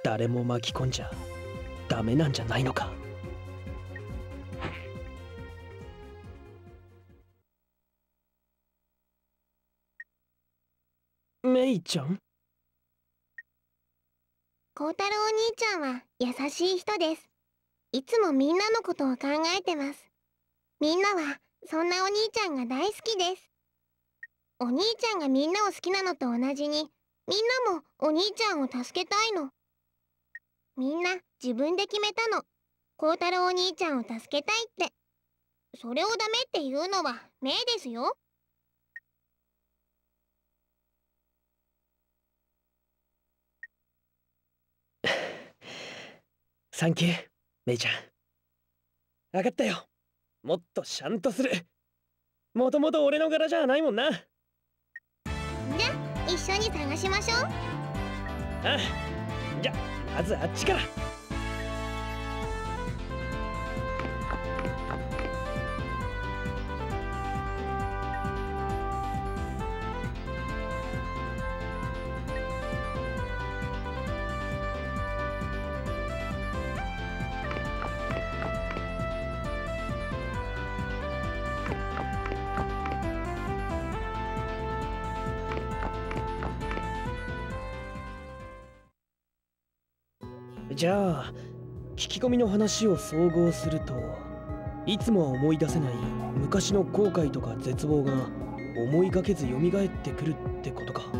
誰も巻き込んじゃダメなんじゃないのか。メイちゃん？ 孝太郎お兄ちゃんは優しい人です。いつもみんなのことを考えてます。みんなはそんなお兄ちゃんが大好きです。お兄ちゃんがみんなを好きなのと同じに、みんなもお兄ちゃんを助けたいの。みんな自分で決めたの。孝太郎お兄ちゃんを助けたいって。それをダメっていうのはメイですよ。 サンキュー、メイちゃん。分かったよ。もっとシャンとする。もともと俺の柄じゃないもんな。 じゃあ一緒に探しましょう。 ああ、じゃまずあっちから。じゃあ聞き込みの話を総合すると、いつもは思い出せない昔の後悔とか絶望が思いがけず蘇ってくるってことか。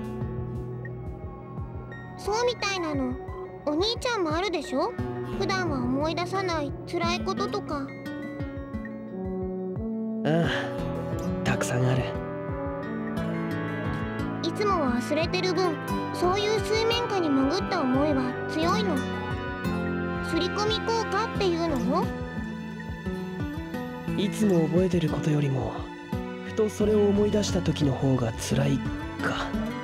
そうみたいなの。お兄ちゃんもあるでしょ。普段は思い出さない辛いこととか。 ああ、たくさんある。 いつもは忘れてる分、そういう水面下に潜った思いは強いの。刷り込み効果っていうの？ いつも覚えてることよりもふとそれを思い出した時の方が辛いか。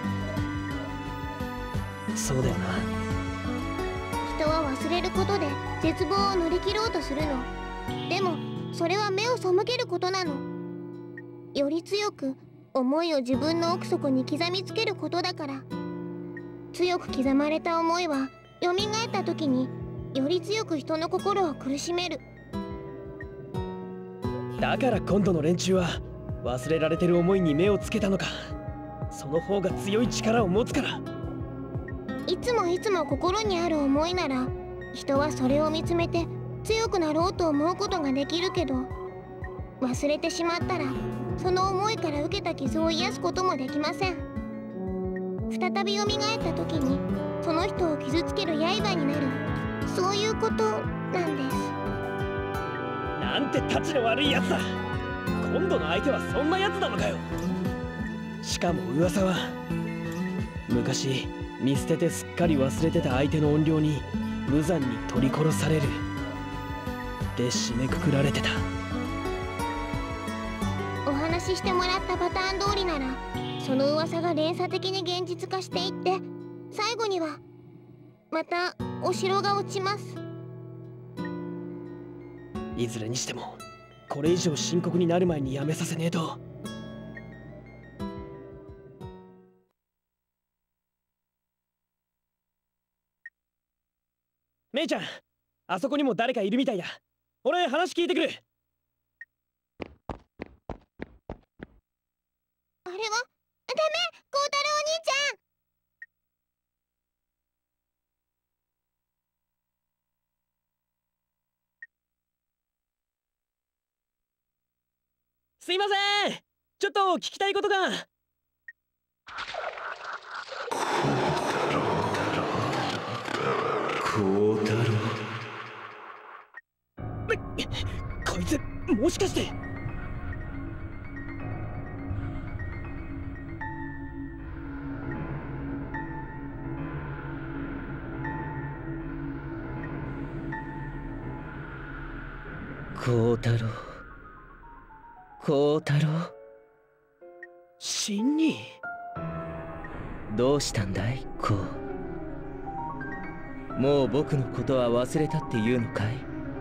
そうだよな。 人は忘れることで絶望を乗り切ろうとするの。でもそれは目を背けることなの。より強く思いを自分の奥底に刻みつけることだから。強く刻まれた思いは蘇った時により強く人の心を苦しめる。 だから今度の連中は忘れられてる思いに目をつけたのか。その方が強い力を持つから。 いつもいつも心にある思いなら、人はそれを見つめて強くなろうと思うことができるけど、忘れてしまったらその思いから受けた傷を癒すこともできません。再び蘇った時にその人を傷つける刃になる、そういうことなんです。 なんてタチの悪いやつだ。今度の相手はそんなやつなのかよ。しかも噂は昔見捨ててすっかり忘れてた相手の怨霊に無残に取り殺されるで締めくくられてた。 お話ししてもらったパターン通りなら、その噂が連鎖的に現実化していって、最後にはまたお城が落ちます。 いずれにしてもこれ以上深刻になる前にやめさせねえと。メイちゃん、あそこにも誰かいるみたいだ。俺話聞いてくる。 あれはダメ、孝太郎お兄ちゃん。 すいません、ちょっと聞きたいことが。 孝太郎。 こいつもしかして。 孝太郎、孝太郎、 真に。 どうしたんだい、孝。もう僕のことは忘れたっていうのかい。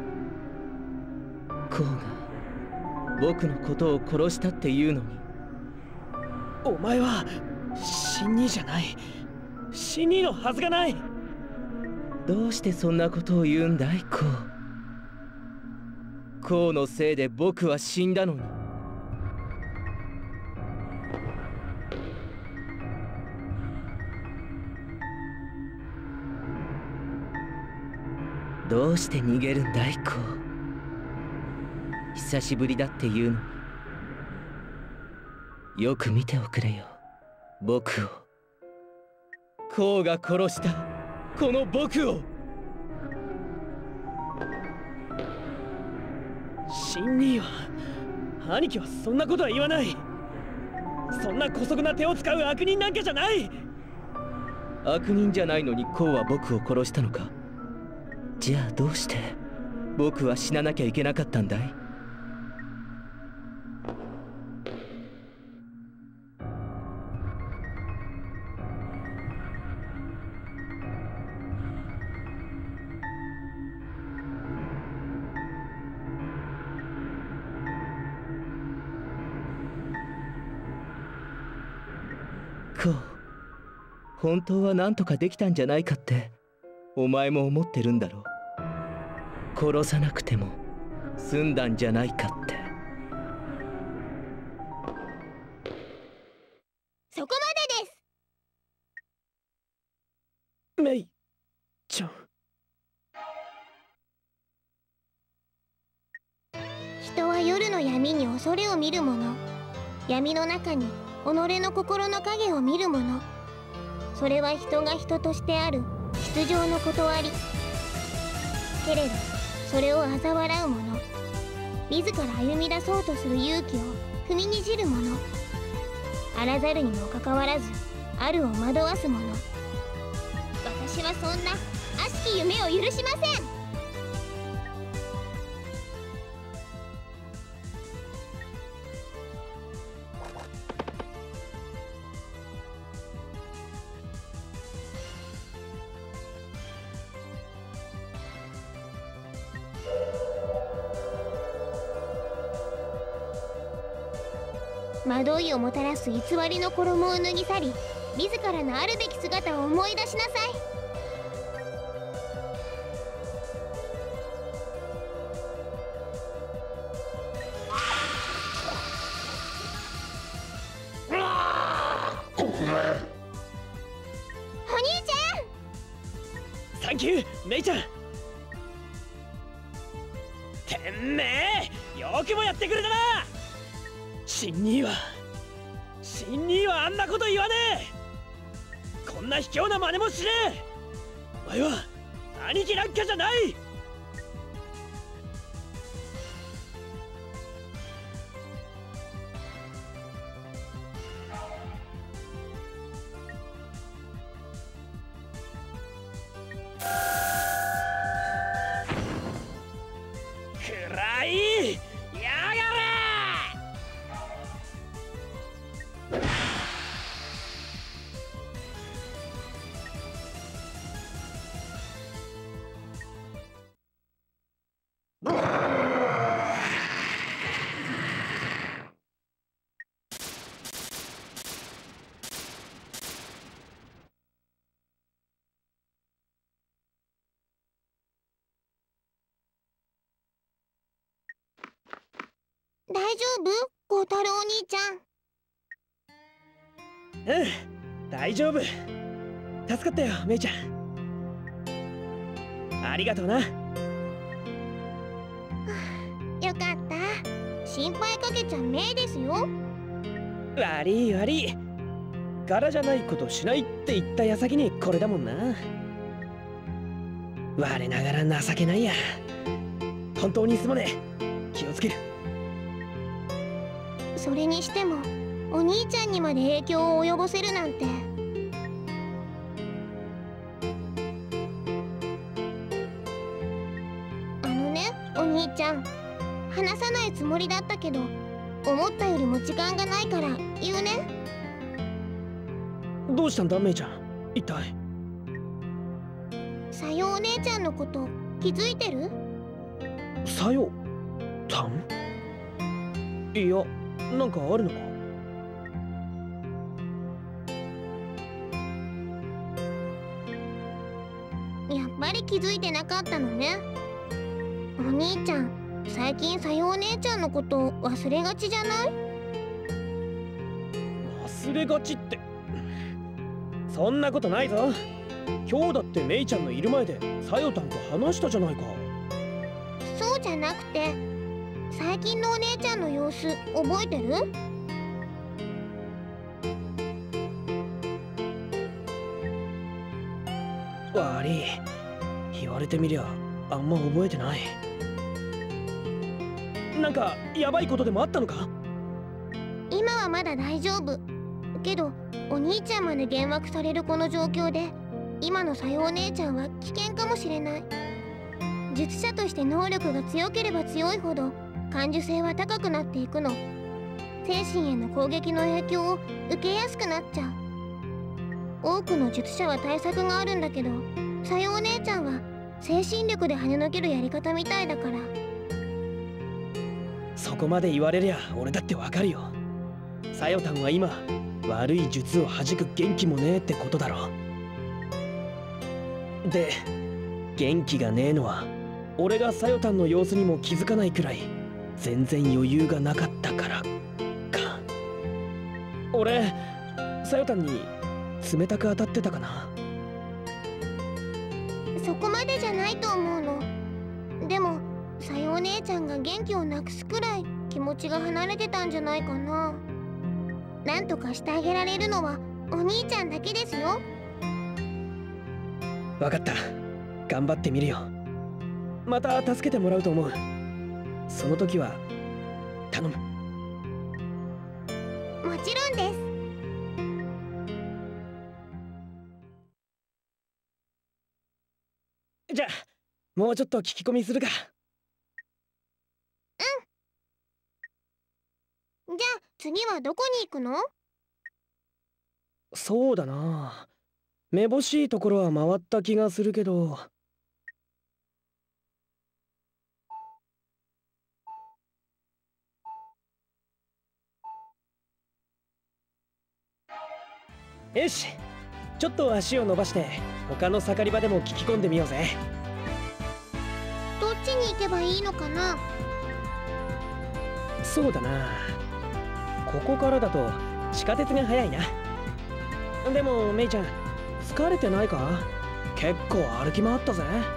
孝が僕のことを殺したっていうのに。 お前は真にじゃない。真にのはずがない。 どうしてそんなことを言うんだい、コウ。コウのせいで僕は死んだのに。どうして逃げるんだい、コウ。久しぶりだって言うのに。よく見ておくれよ、僕を。コウが殺したこの僕を。 シン兄は、兄貴はそんなことは言わない。そんな姑息な手を使う悪人なんかじゃない。 悪人じゃないのにコウは僕を殺したのか。じゃあどうして僕は死ななきゃいけなかったんだい。コウ、本当は何とかできたんじゃないかってお前も思ってるんだろう。殺さなくても済んだんじゃないかって。 そこまでです。 メイちゃん。 人は夜の闇に恐れを見るもの。闇の中に己の心の影を見るもの。それは人が人としてある必要の断り。けれどそれを嘲笑う者、自ら歩み出そうとする勇気を踏みにじる者、あらざるにもかかわらずあるを惑わす者。私はそんな悪しき夢を許しません。惑いをもたらす偽りの衣を脱ぎ去り、自らのあるべき姿を思い出しなさい。お兄ちゃん。 サンキューメイちゃん。てめえよくもやってくれたな。シン兄はあんなこと言わねえ。こんな卑怯な真似もしねえ。お前は兄貴なんかじゃない。くらいやがれ。 大丈夫？孝太郎お兄ちゃん。 うん、大丈夫。助かったよメイちゃん。ありがとうな。 よかった。心配かけちゃメイですよ。 悪い悪い。柄じゃないことしないって言った矢先にこれだもんな。我ながら情けないや。本当にすまねえ。気をつける。 それにしてもお兄ちゃんにまで影響を及ぼせるなんて。あのねお兄ちゃん、話さないつもりだったけど思ったよりも時間がないから言うね。 どうしたんだメイちゃん、一体。 さよお姉ちゃんのこと気づいてる？ さよたん？いや、なんかあるのか？ やっぱり気づいてなかったのね。お兄ちゃん、最近さよお姉ちゃんのこと忘れがちじゃない？ 忘れがちって、そんなことないぞ。今日だってメイちゃんのいる前でさよたんと話したじゃないか。 そうじゃなくて、最近のお姉ちゃんの様子覚えてる？ 悪い、言われてみりゃあんま覚えてない。なんかヤバいことでもあったのか？ 今はまだ大丈夫。けどお兄ちゃんまで幻惑されるこの状況で、今のさよお姉ちゃんは危険かもしれない。術者として能力が強ければ強いほど感受性は高くなっていくの。精神への攻撃の影響を受けやすくなっちゃう。多くの術者は対策があるんだけど、さよお姉ちゃんは精神力で跳ねのけるやり方みたいだから。 そこまで言われりゃ俺だってわかるよ。さよたんは今悪い術を弾く元気もねえってことだろ。で、元気がねえのは俺がさよたんの様子にも気づかないくらい全然余裕がなかったからか。俺さよたんに冷たく当たってたかな。 そこまでじゃないと思うの。でもさよお姉ちゃんが元気をなくすくらい気持ちが離れてたんじゃないかな。なんとかしてあげられるのはお兄ちゃんだけですよ。 わかった、頑張ってみるよ。また助けてもらうと思う。その時は頼む。 もちろんです。 じゃあもうちょっと聞き込みするか。 じゃあ次はどこに行くの？ そうだな、めぼしいところは回った気がするけど。よし、ちょっと足を伸ばして他の盛り場でも聞き込んでみようぜ。 どっちに行けばいいのかな？ そうだな、ここからだと地下鉄が早いな。でもメイちゃん、疲れてないか？結構歩き回ったぜ。 はい、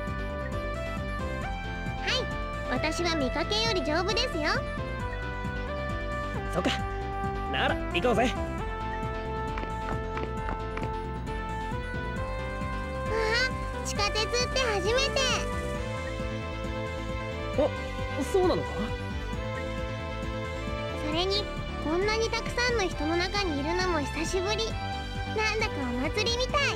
私は見かけより丈夫ですよ。 そっか、なら行こうぜ。 地下鉄って初めて。 お、そうなのか？ それにこんなにたくさんの人の中にいるのも久しぶり。なんだかお祭りみた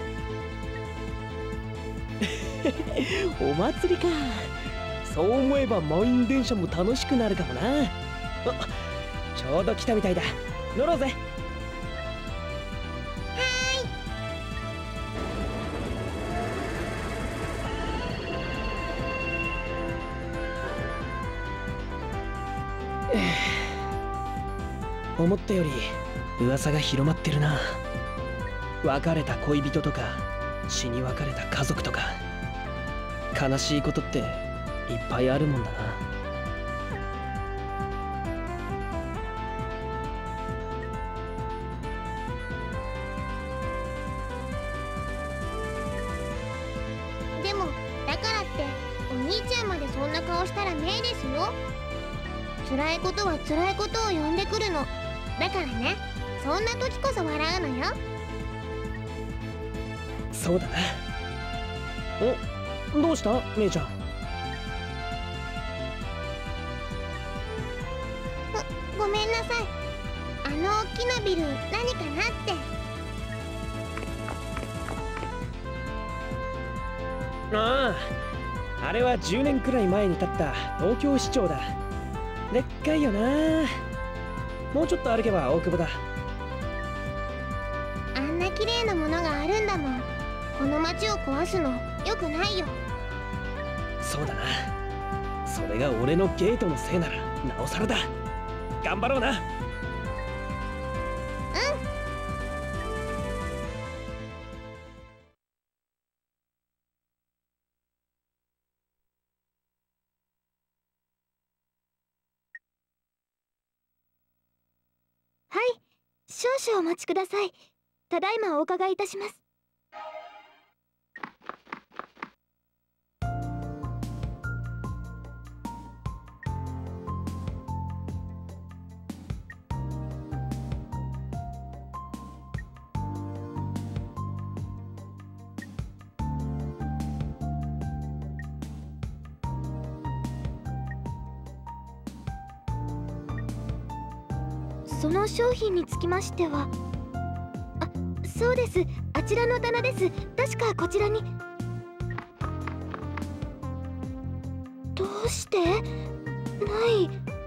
い。 お祭りか。そう思えば満員電車も楽しくなるかもな。ちょうど来たみたいだ。乗ろうぜ。思ったより噂が広まってるな。別れた恋人とか死に別れた家族とか、悲しいことっていっぱいあるもんだな。 でもだからってお兄ちゃんまでそんな顔したらメイですよ。辛いことは辛いことを呼んでくるの。だからね、そんな時こそ笑うのよ。 そうだな。お、どうしたメイちゃん？ ごめんなさい。あの大きなビル何かなって。 ああ、あれは10年くらい前に建った東京市庁だ。でっかいよな。もうちょっと歩けば大久保だ。 あんな綺麗なものがあるんだもん。この街を壊すのよくないよ。 そうだな。それが俺のゲートのせいならなおさらだ。頑張ろうな。 少々お待ちください。ただいまお伺いいたします。その商品につきましては、そうです。あちらの棚です。確かこちらに。どうしてない。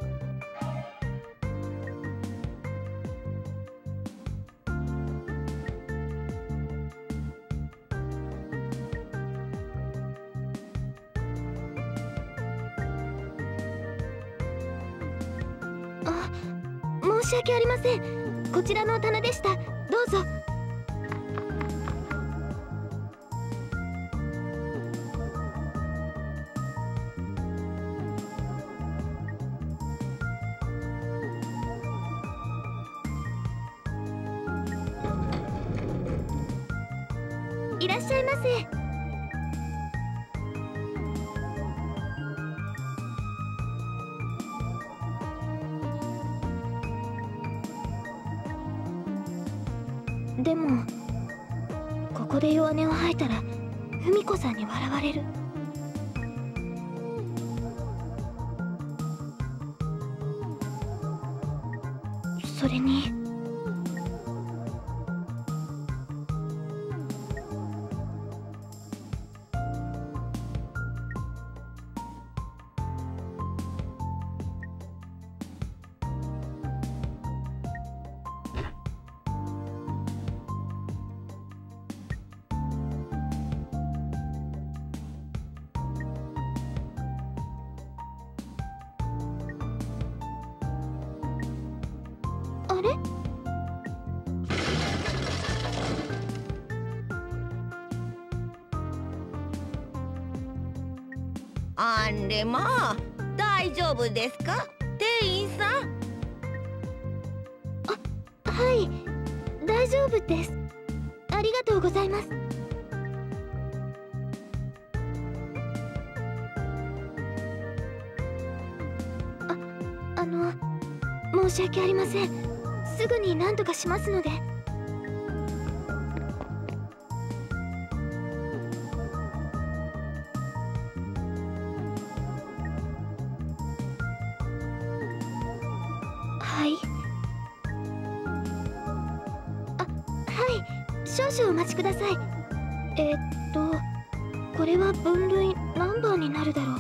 申し訳ありません。こちらの棚でした。どうぞ。いらっしゃいませ。でもここで弱音を吐いたら文子さんに笑われる。それにあれ？ あんれまあ、大丈夫ですか店員さん。 はい、大丈夫です。ありがとうございます。申し訳ありません。すぐに何とかしますので。はい。はい、少々お待ちください。これは分類何番になるだろう。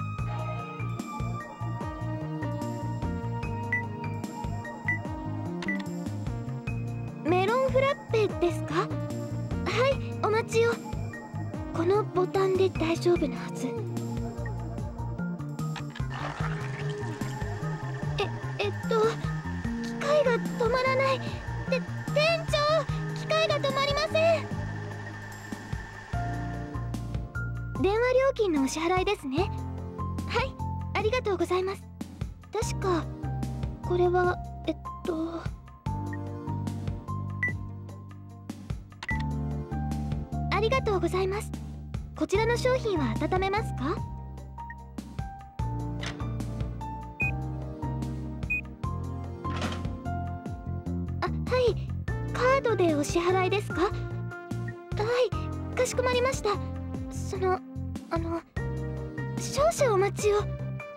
メロンフラッペですか？はい、お待ちを。このボタンで大丈夫なはず。機械が止まらない。店長、機械が止まりません。電話料金のお支払いですね。はい、ありがとうございます。確かこれはありがとうございます。こちらの商品は温めますか？はい、カードでお支払いですか？はい、かしこまりました。少々お待ちを。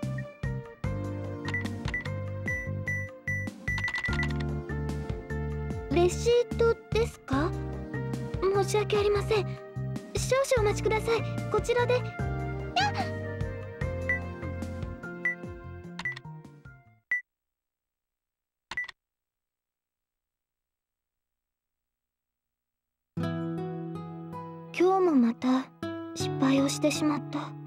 レシートですか？申し訳ありません。少々お待ちください。こちらで。今日もまた失敗をしてしまった。